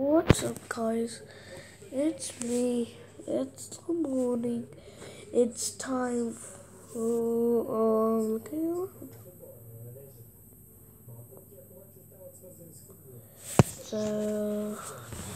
What's up, guys? It's me. It's the morning. It's time for so